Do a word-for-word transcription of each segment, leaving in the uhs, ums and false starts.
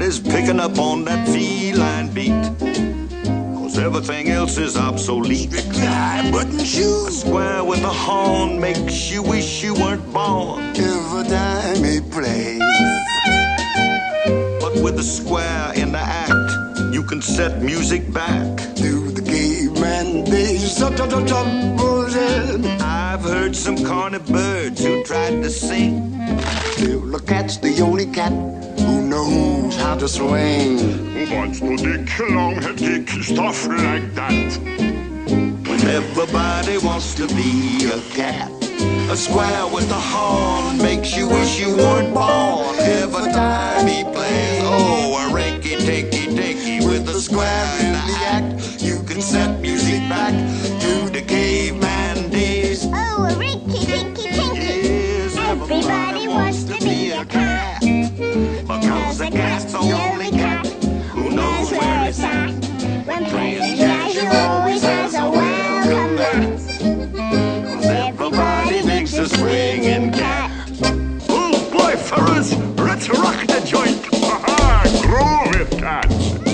everybody's picking up on that feline beat, 'cause everything else is obsolete. Strictly high button shoes. A square with a horn makes you wish you weren't born. Every time he plays. But with a square in the act, you can set music back To the caveman days. I've heard some corny birds who tried to sing. Till the cat's the only cat who knows how to swing. Who wants to dick long dick stuff like that? When everybody wants to be a cat, a square with a horn makes you wish you weren't born. Every time he plays, oh, a rinky tinky tinky with a square in the act, you can set music back to the caveman days. Oh, a rinky tinky tinky. Yes, Everybody wants to be a cat, because the cat's the only cat who knows where it's at. When playing jazz, you always has a welcome mat. 'Cause everybody thinks a swinging cat. Oh boy, fellas, let's rock the joint. Ha ha, groove it, cat.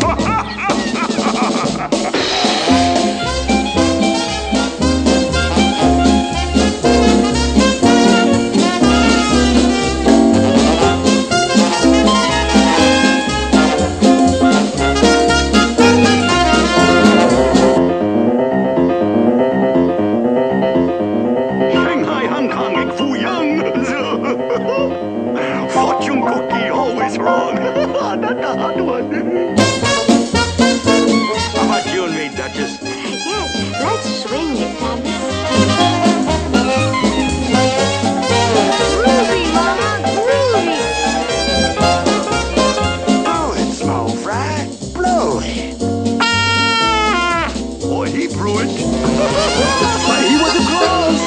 Shanghai, Hong Kong, ik voel young. Fortune cookie always wrong. That's a hard one. How about you and me, Duchess? Yes, let's swing it, Thomas. Groovy, Mama, groovy. Blow it, small fry. Blow it. Boy, he blew it. He was a close.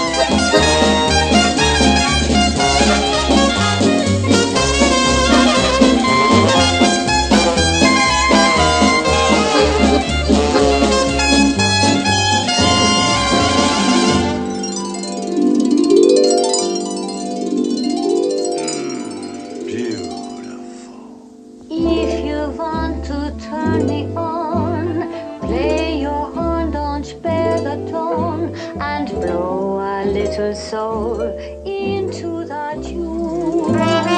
If you want to turn me on, play your horn, don't spare the tone, and blow a little soul into the tune.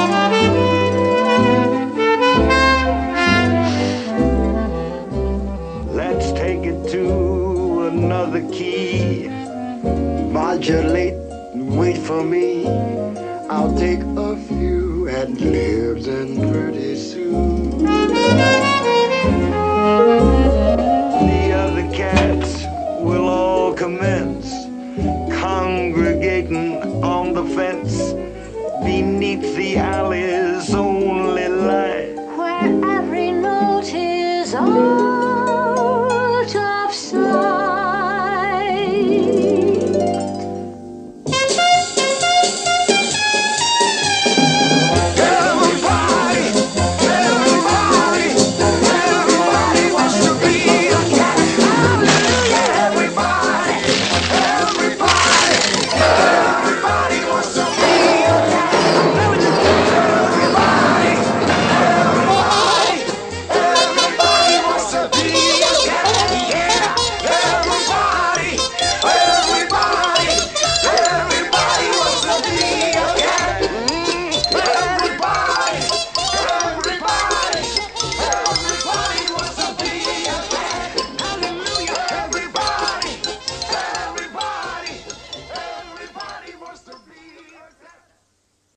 Let's take it to another key. Modulate and wait for me. I'll take a few ad libs and pretty soon. The other cats will all commence congregating on the fence beneath the alley's own